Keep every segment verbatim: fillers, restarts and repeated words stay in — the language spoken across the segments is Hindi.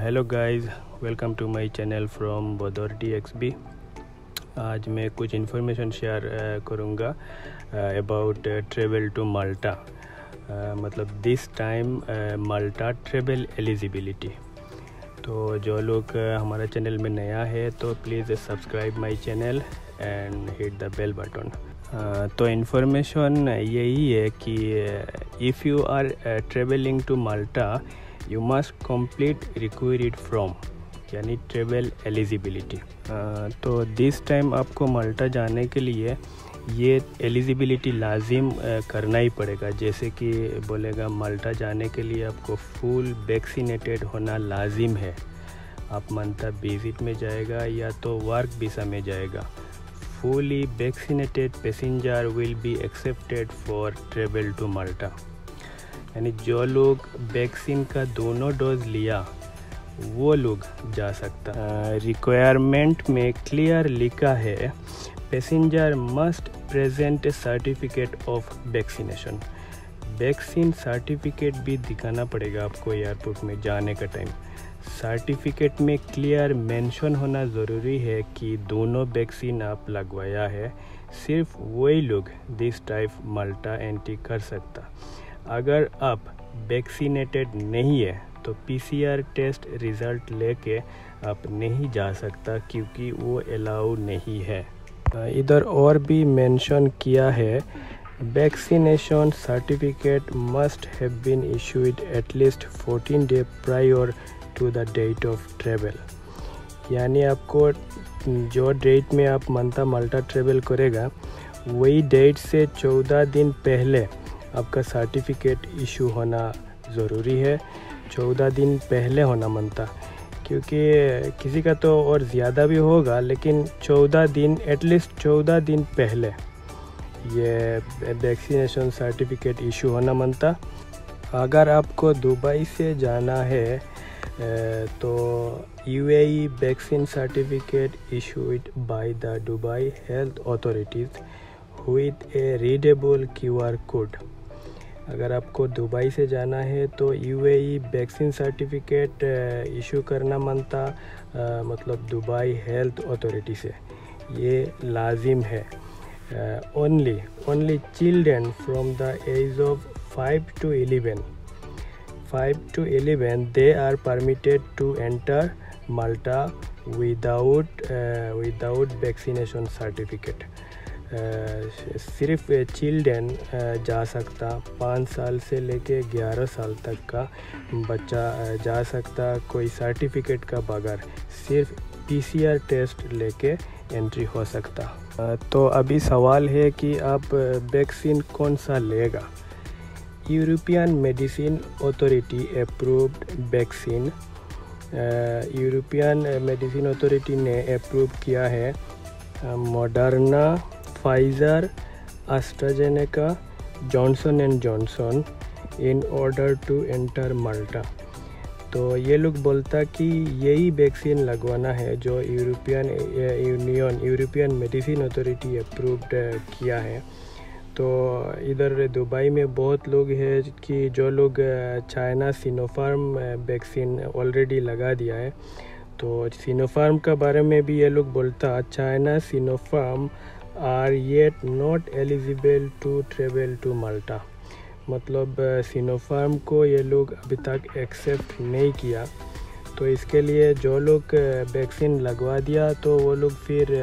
Hello guys, welcome to my channel from Badaur D X B. आज मैं कुछ इन्फॉर्मेशन शेयर करूँगा अबाउट ट्रेवल टू माल्टा, मतलब this time Malta travel eligibility. तो जो लोग uh, हमारा चैनल में नया है तो please subscribe my channel and hit the bell button. तो इन्फॉर्मेशन यही है कि if you are travelling to Malta you must complete required from यानी ट्रेवल एलिजिबिलिटी। तो दिस टाइम आपको माल्टा जाने के लिए ये एलिजिबिलिटी लाजिम uh, करना ही पड़ेगा। जैसे कि बोलेगा माल्टा जाने के लिए आपको फुल वैक्सीनेटेड होना लाजिम है। आप माल्टा विजिट में जाएगा या तो वर्क वीज़ा में जाएगा। Fully vaccinated passenger will be accepted for travel to Malta. यानी जो लोग वैक्सीन का दोनों डोज लिया वो लोग जा सकता। रिक्वायरमेंट में क्लियर लिखा है passenger must present certificate of vaccination. Vaccine certificate भी दिखाना पड़ेगा आपको एयरपोर्ट में जाने का टाइम। सर्टिफिकेट में क्लियर मेंशन होना ज़रूरी है कि दोनों वैक्सीन आप लगवाया है। सिर्फ वही लोग दिस टाइप माल्टा एंट्री कर सकता। अगर आप वैक्सीनेटेड नहीं है तो पीसीआर टेस्ट रिज़ल्ट लेके आप नहीं जा सकता क्योंकि वो अलाउ नहीं है। इधर और भी मेंशन किया है vaccination certificate must have been issued at least fourteen day prior to the date of travel. यानी आपको जो डेट में आप माल्टा माल्टा ट्रेवल करेगा वही डेट से चौदह दिन पहले आपका सर्टिफिकेट इशू होना ज़रूरी है। चौदह दिन पहले होना मानता, क्योंकि किसी का तो और ज़्यादा भी होगा, लेकिन चौदह दिन एटलीस्ट चौदह दिन पहले ये वैक्सीनेशन सर्टिफिकेट इशू होना मानता। अगर आपको दुबई से जाना है तो UAE vaccine certificate issued by the Dubai health authorities with a readable QR code. अगर आपको दुबई से जाना है तो यूएई वैक्सीन सर्टिफिकेट इशू करना मानता, मतलब दुबई हेल्थ अथॉरिटी से ये लाजिम है। Only only children from the age of five to eleven five to eleven they are permitted to enter Malta without without vaccination certificate. Uh, सिर्फ चिल्ड्रेन uh, जा सकता। पाँच साल से लेके ग्यारह साल तक का बच्चा uh, जा सकता कोई सर्टिफिकेट का बगैर। सिर्फ पीसीआर टेस्ट लेके एंट्री हो सकता। uh, तो अभी सवाल है कि आप वैक्सीन कौन सा लेगा। European medicine authority approved vaccine, European medicine authority ने अप्रूव किया है Moderna, Pfizer, AstraZeneca, Johnson and Johnson in order to enter Malta. तो ये लोग बोलता कि यही वैक्सीन लगवाना है जो European union European medicine authority approved किया है। तो इधर दुबई में बहुत लोग हैं कि जो लोग चाइना सिनोफार्म वैक्सीन ऑलरेडी लगा दिया है। तो सिनोफार्म का बारे में भी ये लोग बोलता China Sinopharm are yet not eligible to travel to Malta. मतलब सिनोफार्म को ये लोग अभी तक एक्सेप्ट नहीं किया। तो इसके लिए जो लोग वैक्सीन लगवा दिया तो वो लोग फिर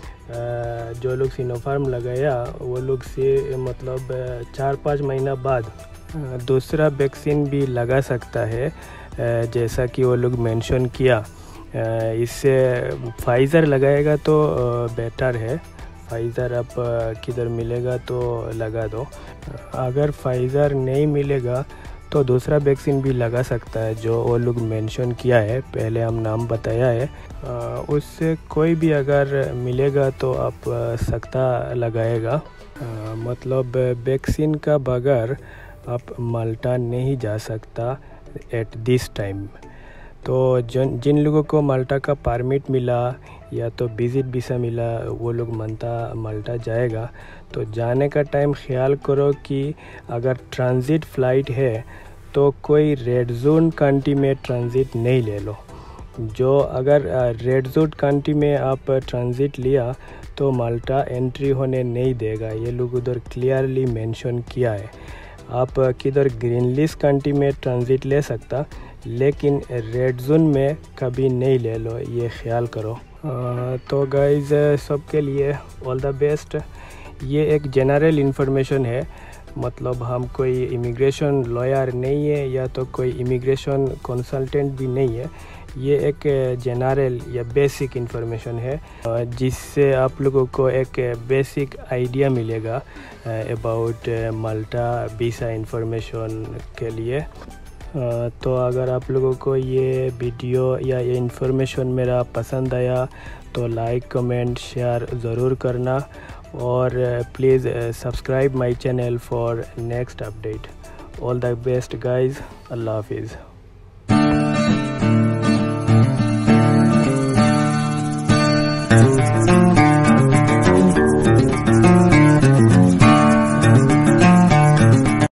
जो लोग सिनोफार्म लगाया वो लोग से मतलब चार पाँच महीना बाद दूसरा वैक्सीन भी लगा सकता है, जैसा कि वो लोग मेंशन किया। इससे फाइज़र लगाएगा तो बेटर है। फाइज़र आप किधर मिलेगा तो लगा दो। अगर फाइज़र नहीं मिलेगा तो दूसरा वैक्सीन भी लगा सकता है जो वो लोग मेंशन किया है, पहले हम नाम बताया है। उससे कोई भी अगर मिलेगा तो आप सकता लगाएगा। मतलब वैक्सीन का बगैर आप माल्टा नहीं जा सकता एट दिस टाइम। तो जिन जिन लोगों को माल्टा का परमिट मिला या तो विजिट वीज़ा मिला वो लोग माल्टा माल्टा जाएगा। तो जाने का टाइम ख्याल करो कि अगर ट्रांजिट फ़्लाइट है तो कोई रेड जोन कंट्री में ट्रांजिट नहीं ले लो। जो अगर रेड जोन कंट्री में आप ट्रांजिट लिया तो माल्टा एंट्री होने नहीं देगा, ये लोग उधर क्लियरली मेंशन किया है। आप किधर ग्रीन लिस्ट कंट्री में ट्रांजिट ले सकता, लेकिन रेड जोन में कभी नहीं ले लो, ये ख्याल करो। आ, तो गाइज सबके लिए ऑल द बेस्ट। ये एक जनरल इन्फॉर्मेशन है, मतलब हम कोई इमिग्रेशन लॉयर नहीं है या तो कोई इमिग्रेशन कंसल्टेंट भी नहीं है। ये एक जनरल या बेसिक इन्फॉर्मेशन है जिससे आप लोगों को एक बेसिक आइडिया मिलेगा अबाउट माल्टा वीज़ा इन्फॉर्मेशन के लिए। तो अगर आप लोगों को ये वीडियो या ये इन्फॉर्मेशन मेरा पसंद आया तो लाइक कमेंट शेयर ज़रूर करना, और please subscribe my channel for next update. All the best guys, अल्लाह हाफिज़।